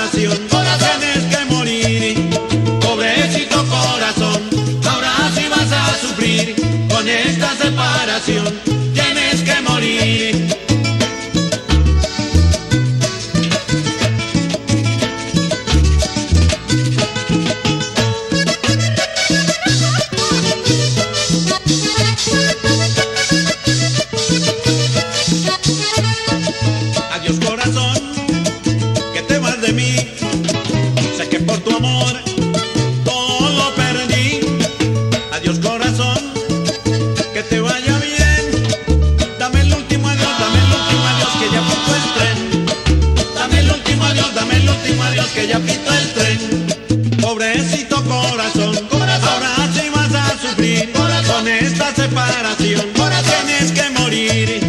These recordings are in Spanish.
separación, tienes que morir. Pobrecito corazón, ahora sí vas a sufrir. Con esta separación tienes que morir. Adiós corazón, que te vas de mí. Sé que por tu amor todo lo perdí. Adiós corazón, que te vaya bien. Dame el último adiós, dame el último adiós, que ya pito el tren. Dame el último adiós, dame el último adiós, que ya pito el tren. Pobrecito corazón, ahora sí vas a sufrir. Con esta separación tienes que morir.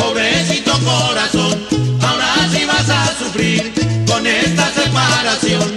Pobrecito corazón, ahora sí vas a sufrir. Con esta separación